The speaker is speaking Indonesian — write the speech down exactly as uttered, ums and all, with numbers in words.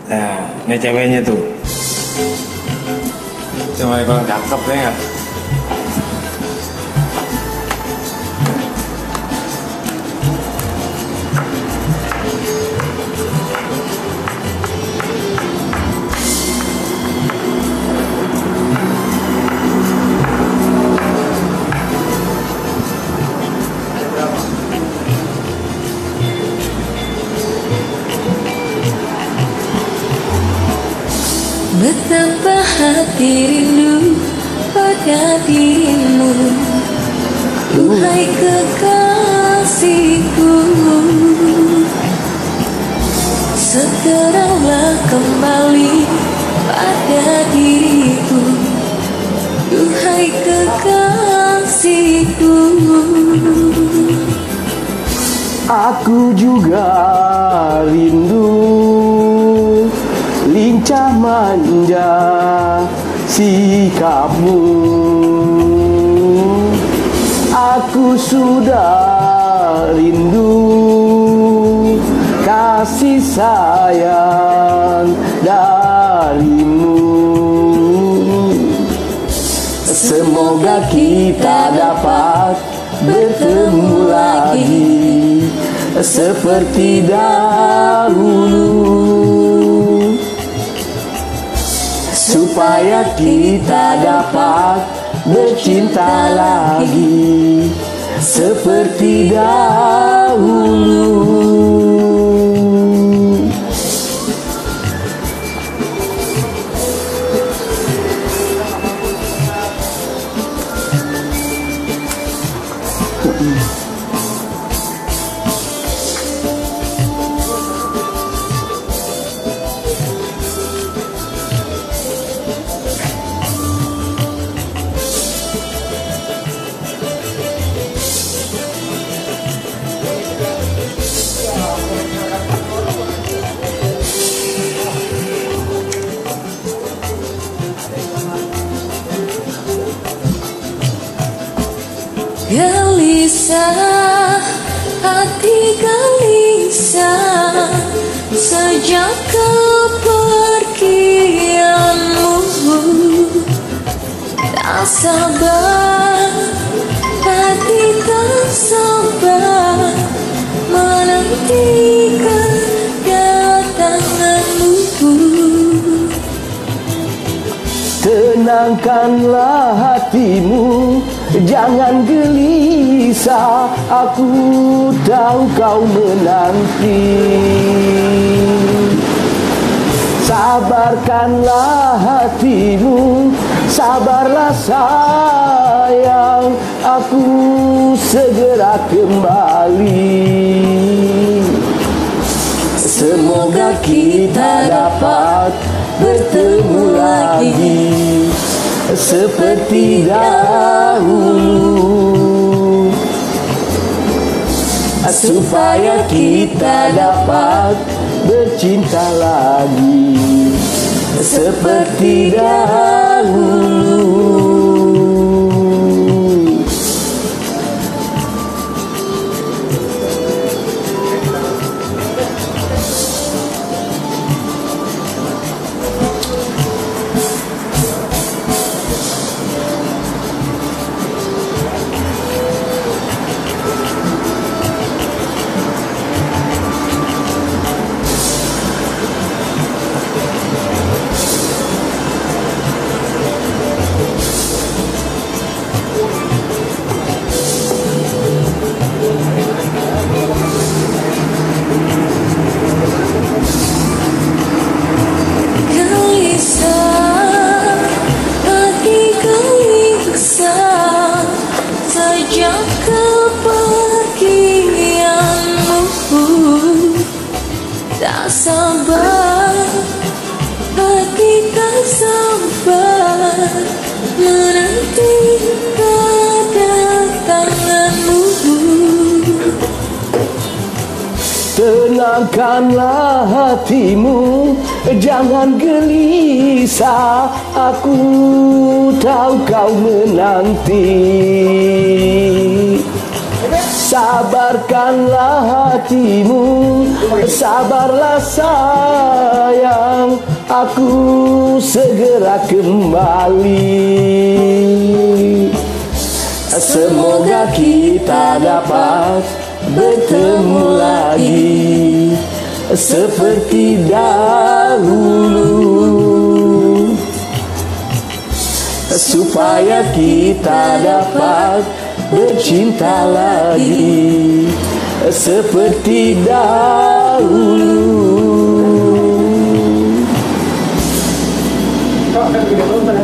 Nah, ini ceweknya tuh. Cuma kalau cakep ya nggak? Betapa hati rindu pada dirimu, duhai kekasihku. Segeralah kembali pada diriku, duhai kekasihku. Aku juga rindu lincah manja sikapmu. Aku sudah rindu kasih sayang darimu. Semoga kita dapat bertemu lagi seperti dahulu, supaya kita dapat bercinta lagi seperti dahulu. Gelisah, hati gelisah sejak kepergianmu. Tak sabar, hati tak sabar menantikan kedatanganmu. Tenangkanlah hatimu, jangan gelisah, aku tahu kau menanti. Sabarkanlah hatimu, sabarlah sayang, aku segera kembali. Semoga kita dapat bertemu lagi seperti dahulu, supaya kita dapat bercinta lagi seperti dahulu. Tak sabar, hati tak sabar menanti kedatanganmu. Tenangkanlah hatimu, jangan gelisah, aku tahu kau menanti. Sabarkanlah hatimu, sabarlah sayang, aku segera kembali. Semoga kita dapat bertemu lagi seperti dahulu, supaya kita dapat bercinta lagi seperti dahulu.